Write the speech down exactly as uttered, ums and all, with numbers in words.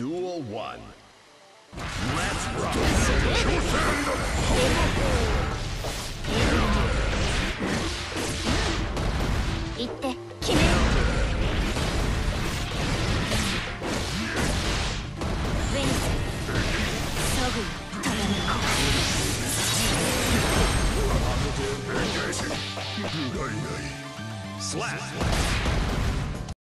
Duel one. Let's rock. 行って決めろ。ウェニスソグただめこ不甲斐ない。Slap.